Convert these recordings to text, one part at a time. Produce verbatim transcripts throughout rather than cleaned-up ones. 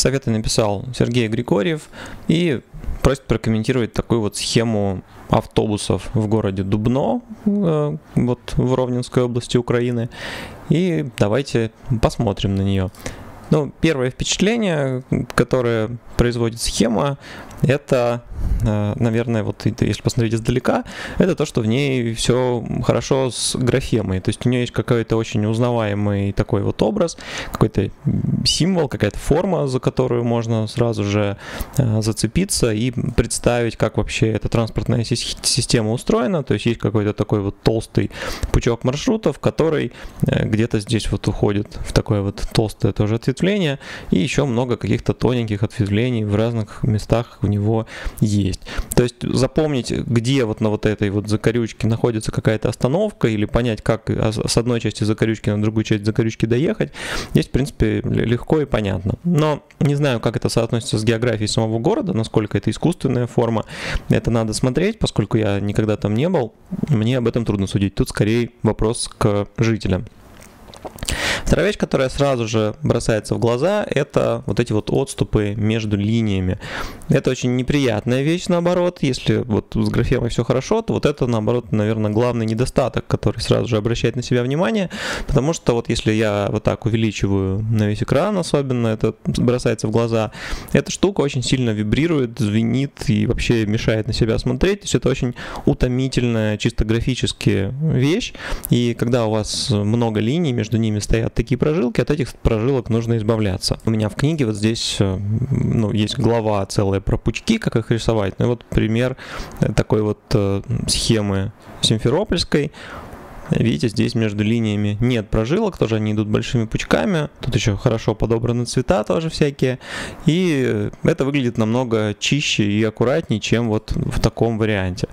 Советы написал Сергей Григорьев и просит прокомментировать такую вот схему автобусов в городе Дубно, вот в Ровненской области Украины. И давайте посмотрим на нее. Ну, первое впечатление, которое производит схема, это, наверное, вот если посмотреть издалека, это то, что в ней все хорошо с графемой. То есть у нее есть какой-то очень узнаваемый такой вот образ, какой-то символ, какая-то форма, за которую можно сразу же зацепиться и представить, как вообще эта транспортная система устроена. То есть есть какой-то такой вот толстый пучок маршрутов, который где-то здесь вот уходит в такое вот толстое тоже ответвление, и еще много каких-то тоненьких ответвлений в разных местах у него есть. То есть запомнить, где вот на вот этой вот закорючке находится какая-то остановка, или понять, как с одной части закорючки на другую часть закорючки доехать, здесь, в принципе, легко и понятно. Но не знаю, как это соотносится с географией самого города, насколько это искусственная форма. Это надо смотреть, поскольку я никогда там не был, мне об этом трудно судить. Тут скорее вопрос к жителям. Вторая вещь, которая сразу же бросается в глаза, это вот эти вот отступы между линиями. Это очень неприятная вещь, наоборот. Если вот с графемой все хорошо, то вот это, наоборот, наверное, главный недостаток, который сразу же обращает на себя внимание, потому что вот если я вот так увеличиваю на весь экран, особенно это бросается в глаза, эта штука очень сильно вибрирует, звенит и вообще мешает на себя смотреть. То есть это очень утомительная, чисто графически вещь, и когда у вас много линий, между ними стоят такие прожилки, от этих прожилок нужно избавляться. У меня в книге вот здесь, ну, есть глава целая про пучки, как их рисовать. Ну, вот пример такой вот э, схемы симферопольской. Видите, здесь между линиями нет прожилок, тоже они идут большими пучками. Тут еще хорошо подобраны цвета тоже всякие. И это выглядит намного чище и аккуратнее, чем вот в таком варианте.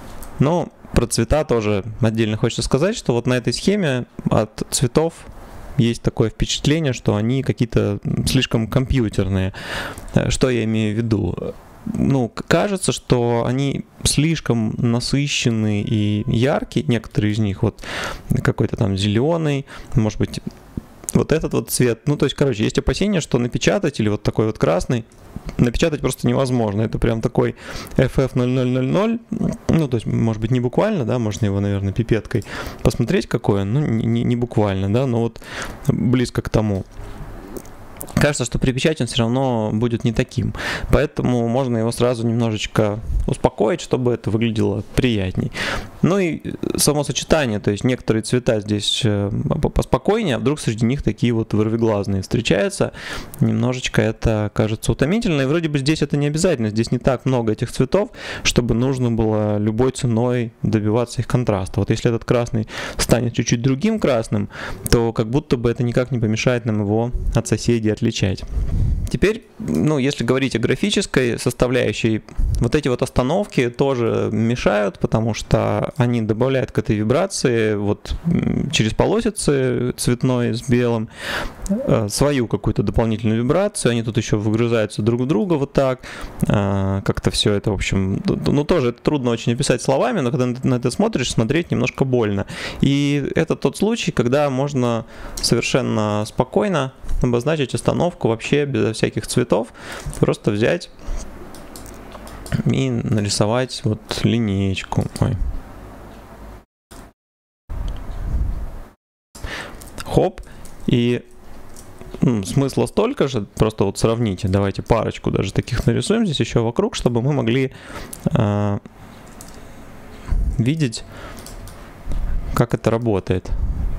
Но про цвета тоже отдельно хочется сказать, что вот на этой схеме от цветов есть такое впечатление, что они какие-то слишком компьютерные. Что я имею в виду? Ну, кажется, что они слишком насыщенные и яркие, некоторые из них, вот какой-то там зеленый, может быть, вот этот вот цвет. Ну, то есть, короче, есть опасения, что напечатать или вот такой вот красный напечатать просто невозможно. Это прям такой эф эф ноль ноль ноль ноль. Ну, то есть, может быть, не буквально, да, можно его, наверное, пипеткой посмотреть, какое. Ну, не, не буквально, да, но вот близко к тому. Кажется, что при печати он все равно будет не таким. Поэтому можно его сразу немножечко успокоить, чтобы это выглядело приятней. Ну и само сочетание, то есть некоторые цвета здесь поспокойнее, а вдруг среди них такие вот вырвиглазные встречаются. Немножечко это кажется утомительно. И вроде бы здесь это не обязательно. Здесь не так много этих цветов, чтобы нужно было любой ценой добиваться их контраста. Вот если этот красный станет чуть-чуть другим красным, то как будто бы это никак не помешает нам его от соседей отличать. Теперь, ну, если говорить о графической составляющей, вот эти вот остановки тоже мешают, потому что они добавляют к этой вибрации вот через полосицы цветной с белым свою какую-то дополнительную вибрацию. Они тут еще выгрызаются друг в друга вот так. Как-то все это, в общем, ну, тоже это трудно очень описать словами, но когда на это смотришь, смотреть немножко больно. И это тот случай, когда можно совершенно спокойно обозначить остановку вообще безо всяких цветов, просто взять и нарисовать вот линеечку. Ой. Хоп, и ну, смысла столько же, просто вот сравните, давайте парочку даже таких нарисуем здесь еще вокруг, чтобы мы могли э, видеть, как это работает.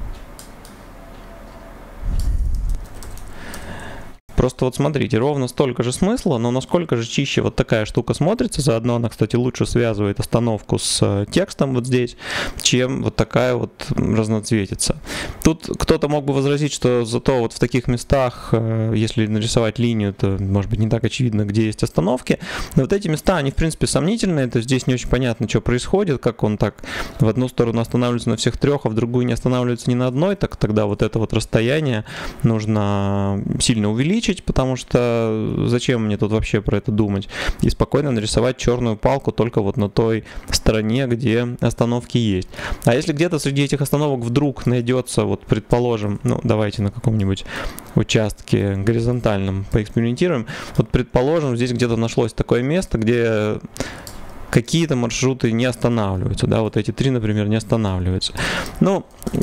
Просто вот смотрите, ровно столько же смысла, но насколько же чище вот такая штука смотрится. Заодно она, кстати, лучше связывает остановку с текстом вот здесь, чем вот такая вот разноцветица. Тут кто-то мог бы возразить, что зато вот в таких местах, если нарисовать линию, то, может быть, не так очевидно, где есть остановки. Но вот эти места, они, в принципе, сомнительные. То есть здесь не очень понятно, что происходит, как он так в одну сторону останавливается на всех трех, а в другую не останавливается ни на одной. Так тогда вот это вот расстояние нужно сильно увеличить. выключить, потому что зачем мне тут вообще про это думать, и спокойно нарисовать черную палку только вот на той стороне, где остановки есть. А если где-то среди этих остановок вдруг найдется, вот предположим, ну давайте на каком-нибудь участке горизонтальном поэкспериментируем, вот предположим, здесь где-то нашлось такое место, где какие-то маршруты не останавливаются, да, вот эти три, например, не останавливаются. Ну,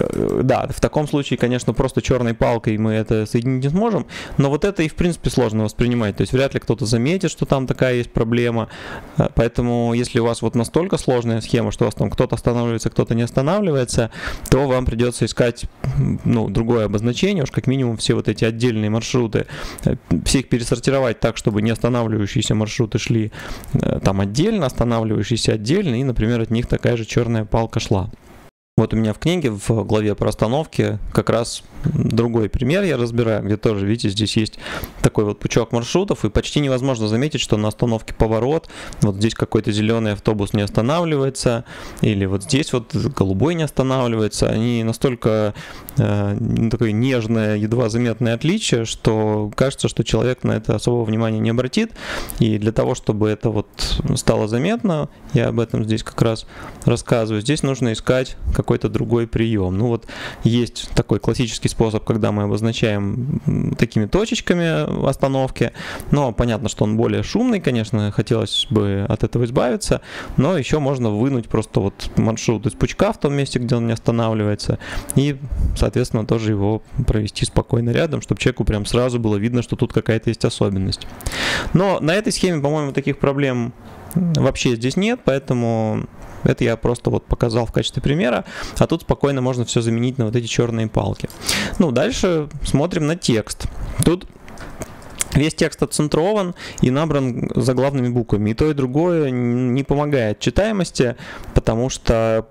да, в таком случае, конечно, просто черной палкой мы это соединить не сможем, но вот это и, в принципе, сложно воспринимать, то есть вряд ли кто-то заметит, что там такая есть проблема, поэтому если у вас вот настолько сложная схема, что у вас там кто-то останавливается, кто-то не останавливается, то вам придется искать, ну, другое обозначение, уж как минимум все вот эти отдельные маршруты, все их пересортировать так, чтобы не останавливающиеся маршруты шли там отдельно, останавливающиеся отдельно, и, например, от них такая же черная палка шла. Вот у меня в книге в главе про остановки как раз другой пример я разбираю, где тоже, видите, здесь есть такой вот пучок маршрутов, и почти невозможно заметить, что на остановке поворот, вот здесь какой-то зеленый автобус не останавливается, или вот здесь вот голубой не останавливается. Они настолько э, такое нежное, едва заметное отличие, что кажется, что человек на это особого внимания не обратит, и для того, чтобы это вот стало заметно, я об этом здесь как раз рассказываю, здесь нужно искать какой-то другой прием. Ну вот есть такой классический способ, когда мы обозначаем такими точечками остановки, но понятно, что он более шумный, конечно, хотелось бы от этого избавиться, но еще можно вынуть просто вот маршрут из пучка в том месте, где он не останавливается, и, соответственно, тоже его провести спокойно рядом, чтобы человеку прям сразу было видно, что тут какая-то есть особенность. Но на этой схеме, по-моему, таких проблем вообще здесь нет, поэтому это я просто вот показал в качестве примера, а тут спокойно можно все заменить на вот эти черные палки. Ну, дальше смотрим на текст. Тут весь текст отцентрован и набран заглавными буквами. И то, и другое не помогает читаемости, потому что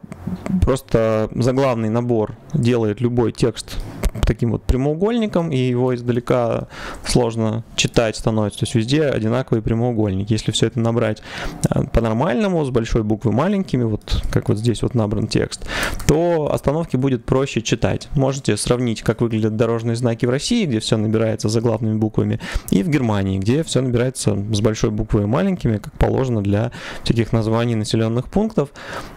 просто заглавный набор делает любой текст таким вот прямоугольником, и его издалека сложно читать становится. То есть везде одинаковые прямоугольники. Если все это набрать по-нормальному, с большой буквы маленькими, вот как вот здесь вот набран текст, то остановки будет проще читать. Можете сравнить, как выглядят дорожные знаки в России, где все набирается заглавными буквами, и в Германии, где все набирается с большой буквы и маленькими, как положено для всяких названий населенных пунктов.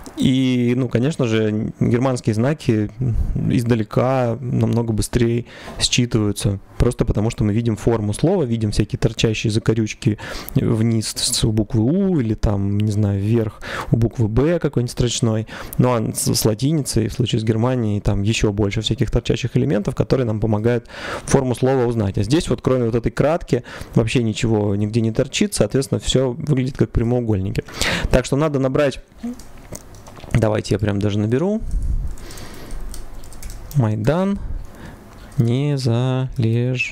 И, ну, конечно же, германские знаки издалека намного быстрее считываются, просто потому что мы видим форму слова, видим всякие торчащие закорючки вниз у буквы У или там, не знаю, вверх у буквы Б какой-нибудь строчной. Ну, а с, с латиницей, в случае с Германией, там еще больше всяких торчащих элементов, которые нам помогают форму слова узнать. А здесь вот, кроме вот этой кратки, вообще ничего нигде не торчит, соответственно, все выглядит как прямоугольники. Так что надо набрать... Давайте я прям даже наберу. Майдан незалежности,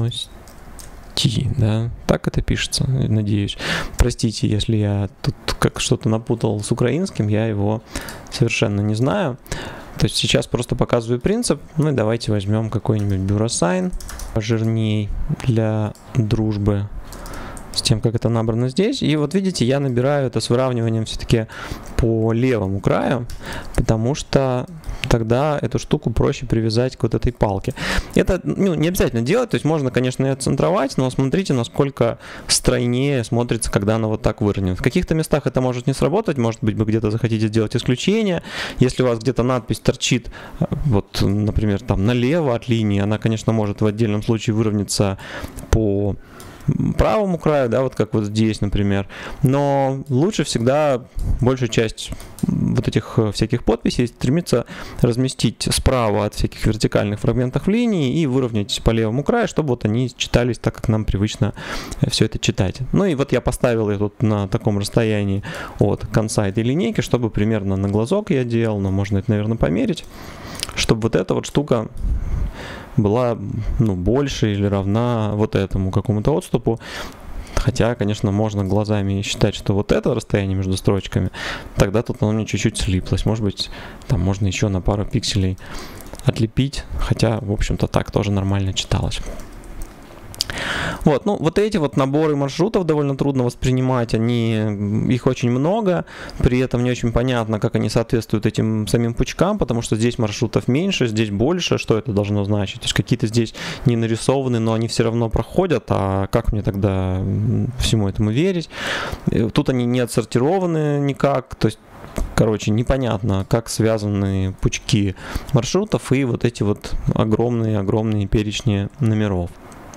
да, так это пишется, надеюсь. Простите, если я тут как что-то напутал с украинским, я его совершенно не знаю. То есть сейчас просто показываю принцип. Ну и давайте возьмем какой-нибудь бюросайн пожирней для дружбы с тем, как это набрано здесь. И вот видите, я набираю это с выравниванием все-таки по левому краю, потому что тогда эту штуку проще привязать к вот этой палке. Это, ну, не обязательно делать, то есть можно, конечно, и отцентровать, но смотрите, насколько стройнее смотрится, когда она вот так выровнена. В каких-то местах это может не сработать, может быть, вы где-то захотите сделать исключение. Если у вас где-то надпись торчит, вот, например, там налево от линии, она, конечно, может в отдельном случае выровняться по правому краю, да, вот как вот здесь, например. Но лучше всегда большую часть вот этих всяких подписей стремиться разместить справа от всяких вертикальных фрагментов линии и выровнять по левому краю, чтобы вот они читались так, как нам привычно все это читать. Ну и вот я поставил ее тут на таком расстоянии от конца этой линейки, чтобы примерно на глазок я делал, но можно это, наверное, померить, чтобы вот эта вот штука была, ну, больше или равна вот этому какому-то отступу. Хотя, конечно, можно глазами считать, что вот это расстояние между строчками, тогда тут оно мне чуть-чуть слиплось. Может быть, там можно еще на пару пикселей отлепить, хотя, в общем-то, так тоже нормально читалось. Вот, ну, вот эти вот наборы маршрутов довольно трудно воспринимать, они, их очень много, при этом не очень понятно, как они соответствуют этим самим пучкам, потому что здесь маршрутов меньше, здесь больше, что это должно значить? То есть какие-то здесь не нарисованы, но они все равно проходят, а как мне тогда всему этому верить? Тут они не отсортированы никак, то есть короче, непонятно, как связаны пучки маршрутов и вот эти вот огромные-огромные перечни номеров.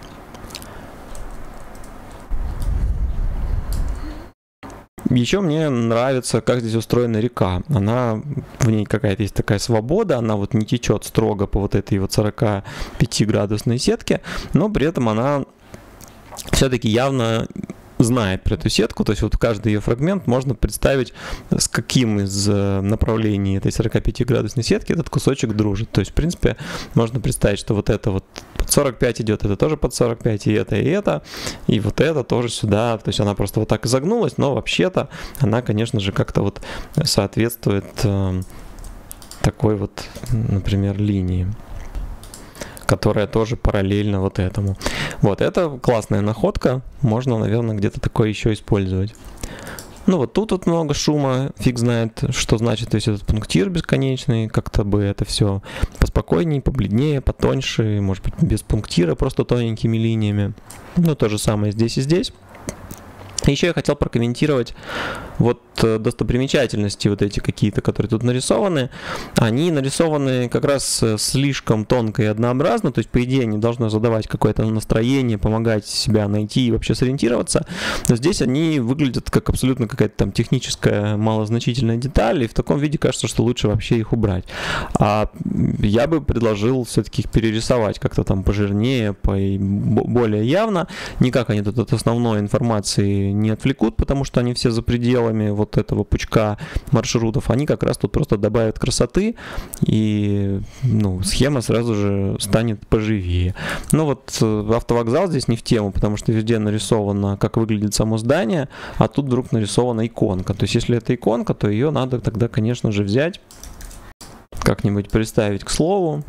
Еще мне нравится, как здесь устроена река. Она, в ней какая-то есть такая свобода, она вот не течет строго по вот этой вот сорокапятиградусной сетке, но при этом она все-таки явно знает про эту сетку, то есть вот каждый ее фрагмент можно представить, с каким из направлений этой сорокапятиградусной сетки этот кусочек дружит. То есть, в принципе, можно представить, что вот это вот под сорок пять идет, это тоже под сорок пять, и это, и это, и вот это тоже сюда. То есть она просто вот так изогнулась, но вообще-то она, конечно же, как-то вот соответствует э, такой вот, например, линии, которая тоже параллельна вот этому. Вот, это классная находка, можно, наверное, где-то такое еще использовать. Ну вот тут вот много шума, фиг знает, что значит весь этот пунктир бесконечный, как-то бы это все поспокойнее, побледнее, потоньше, может быть без пунктира, просто тоненькими линиями. Ну то же самое здесь и здесь. Еще я хотел прокомментировать вот достопримечательности вот эти какие-то, которые тут нарисованы. Они нарисованы как раз слишком тонко и однообразно, то есть по идее они должны задавать какое-то настроение, помогать себя найти и вообще сориентироваться. Но здесь они выглядят как абсолютно какая-то там техническая малозначительная деталь, и в таком виде кажется, что лучше вообще их убрать. А я бы предложил все-таки их перерисовать как-то там пожирнее, по более явно. Никак они тут от основной информации не отвлекут, потому что они все за пределами вот этого пучка маршрутов. Они как раз тут просто добавят красоты, и ну, схема сразу же станет поживее. Но вот автовокзал здесь не в тему, потому что везде нарисовано, как выглядит само здание, а тут вдруг нарисована иконка. То есть если это иконка, то ее надо тогда, конечно же, взять, как-нибудь приставить к слову.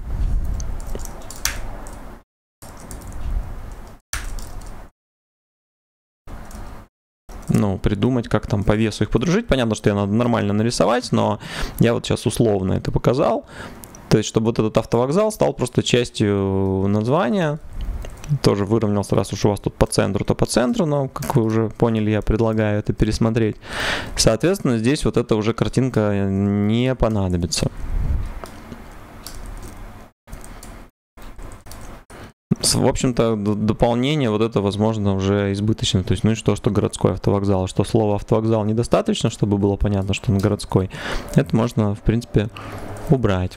Ну, придумать, как там по весу их подружить. Понятно, что ее надо нормально нарисовать, но я вот сейчас условно это показал. То есть, чтобы вот этот автовокзал стал просто частью названия. Тоже выровнялся, раз уж у вас тут по центру, то по центру, но, как вы уже поняли, я предлагаю это пересмотреть. Соответственно, здесь вот эта уже картинка не понадобится. В общем-то, дополнение вот это, возможно, уже избыточно. То есть, ну и что, что городской автовокзал, что слово автовокзал недостаточно, чтобы было понятно, что он городской. Это можно, в принципе, убрать.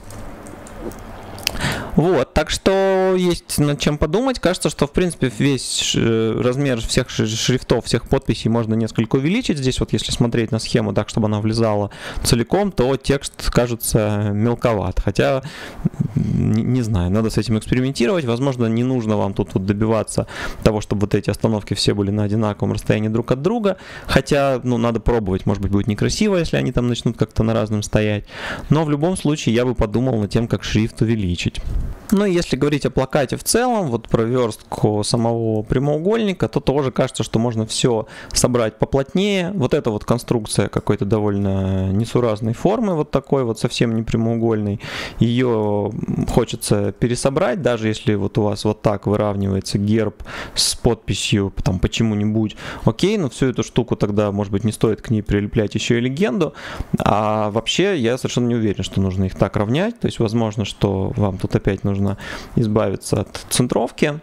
Вот, так что есть над чем подумать. Кажется, что, в принципе, весь размер всех шрифтов, всех подписей можно несколько увеличить. Здесь вот, если смотреть на схему так, чтобы она влезала целиком, то текст кажется мелковат. Хотя, не, не знаю, надо с этим экспериментировать. Возможно, не нужно вам тут вот добиваться того, чтобы вот эти остановки все были на одинаковом расстоянии друг от друга. Хотя, ну, надо пробовать. Может быть, будет некрасиво, если они там начнут как-то на разном стоять. Но в любом случае, я бы подумал над тем, как шрифт увеличить. Ну и если говорить о плакате в целом, вот про верстку самого прямоугольника, то тоже кажется, что можно все собрать поплотнее. Вот эта вот конструкция какой-то довольно несуразной формы, вот такой вот совсем не прямоугольной. Ее хочется пересобрать, даже если вот у вас вот так выравнивается герб с подписью там почему-нибудь. Окей, но всю эту штуку тогда, может быть, не стоит к ней прилеплять еще и легенду. А вообще я совершенно не уверен, что нужно их так равнять. То есть возможно, что вам тут опять нужно избавиться от центровки.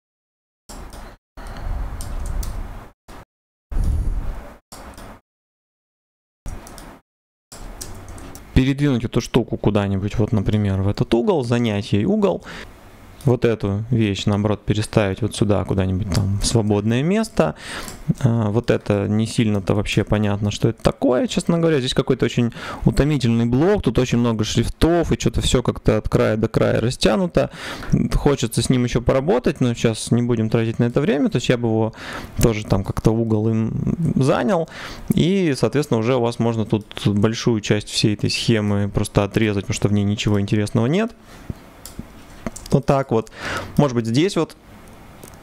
Передвинуть эту штуку куда-нибудь, вот, например, в этот угол, занять ей угол. Вот эту вещь, наоборот, переставить вот сюда, куда-нибудь там в свободное место. Вот это не сильно-то вообще понятно, что это такое, честно говоря. Здесь какой-то очень утомительный блок, тут очень много шрифтов, и что-то все как-то от края до края растянуто. Хочется с ним еще поработать, но сейчас не будем тратить на это время. То есть я бы его тоже там как-то угол им занял. И, соответственно, уже у вас можно тут большую часть всей этой схемы просто отрезать, потому что в ней ничего интересного нет. Вот так вот. Может быть, здесь вот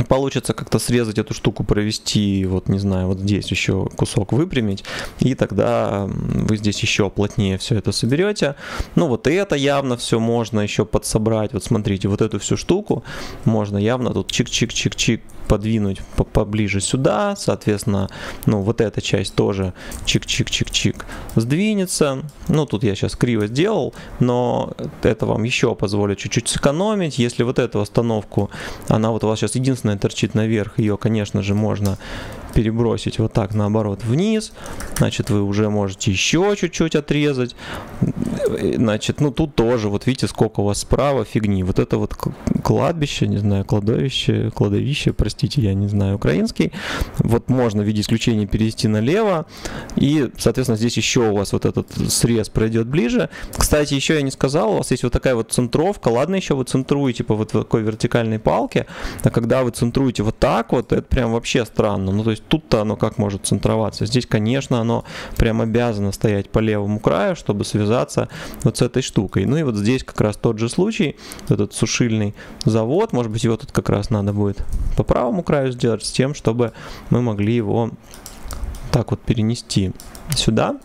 получится как-то срезать эту штуку, провести, вот не знаю, вот здесь еще кусок выпрямить, и тогда вы здесь еще плотнее все это соберете. Ну вот и это явно все можно еще подсобрать. Вот смотрите, вот эту всю штуку можно явно тут чик-чик-чик-чик подвинуть поближе сюда, соответственно, ну вот эта часть тоже чик-чик-чик-чик сдвинется. Ну тут я сейчас криво сделал, но это вам еще позволит чуть-чуть сэкономить. Если вот эту остановку, она вот у вас сейчас единственная торчит наверх, ее, конечно же, можно перебросить вот так наоборот вниз, значит, вы уже можете еще чуть-чуть отрезать, значит, ну тут тоже, вот видите, сколько у вас справа фигни, вот это вот кладбище, не знаю, кладовище, кладовище, простите, я не знаю украинский, вот можно в виде исключения перевести налево, и, соответственно, здесь еще у вас вот этот срез пройдет ближе. Кстати, еще я не сказал, у вас есть вот такая вот центровка, ладно, еще вы центруете по вот такой вертикальной палке, а когда вы центруете вот так вот, это прям вообще странно, ну то есть тут-то оно как может центроваться? Здесь, конечно, оно прям обязано стоять по левому краю, чтобы связаться вот с этой штукой. Ну и вот здесь как раз тот же случай, этот сушильный завод, может быть, его тут как раз надо будет по правому краю сделать, с тем, чтобы мы могли его так вот перенести сюда.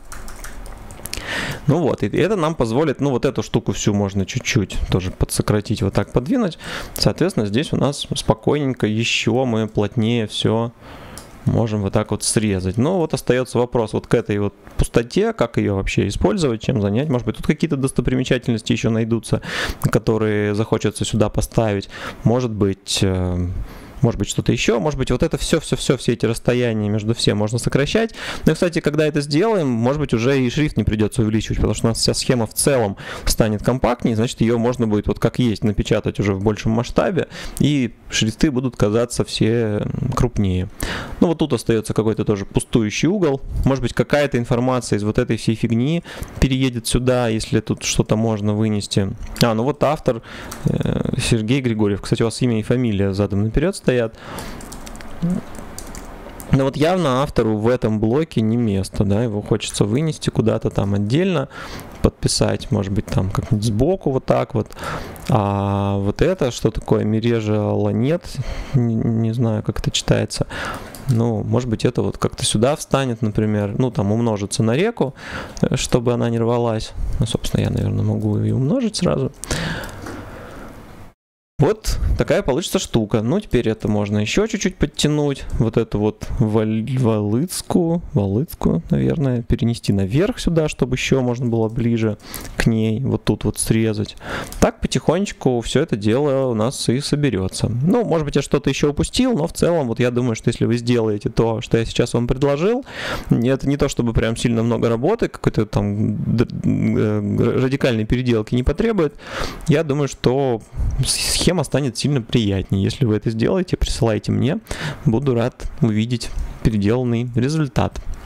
Ну вот, и это нам позволит, ну вот эту штуку всю можно чуть-чуть тоже подсократить, вот так подвинуть. Соответственно, здесь у нас спокойненько еще мы плотнее все можем вот так вот срезать. Но вот остается вопрос вот к этой вот пустоте, как ее вообще использовать, чем занять. Может быть, тут какие-то достопримечательности еще найдутся, которые захочется сюда поставить. Может быть... Может быть, что-то еще, может быть, вот это все-все-все, все эти расстояния между всем можно сокращать. Ну и, кстати, когда это сделаем, может быть, уже и шрифт не придется увеличивать, потому что у нас вся схема в целом станет компактнее, значит, ее можно будет вот как есть напечатать уже в большем масштабе, и шрифты будут казаться все крупнее. Ну вот тут остается какой-то тоже пустующий угол. Может быть, какая-то информация из вот этой всей фигни переедет сюда, если тут что-то можно вынести. А, ну вот автор э, Сергей Григорьев. Кстати, у вас имя и фамилия задом наперед стоят. Но вот явно автору в этом блоке не место, да, его хочется вынести куда-то там отдельно, подписать, может быть, там как-нибудь сбоку вот так вот. А вот это, что такое Мережа Ланет, не, не знаю, как это читается. Ну, может быть, это вот как-то сюда встанет, например, ну, там умножится на реку, чтобы она не рвалась. Ну, собственно, я, наверное, могу и умножить сразу. Вот такая получится штука. Ну, теперь это можно еще чуть-чуть подтянуть. Вот эту вот волыцкую, волыцкую, наверное, перенести наверх сюда, чтобы еще можно было ближе к ней. Вот тут вот срезать. Так потихонечку все это дело у нас и соберется. Ну, может быть, я что-то еще упустил, но в целом, вот я думаю, что если вы сделаете то, что я сейчас вам предложил, это не то, чтобы прям сильно много работы, какой-то там радикальной переделки не потребует. Я думаю, что схема станет сильно приятнее. Если вы это сделаете, присылайте мне. Буду рад увидеть переделанный результат.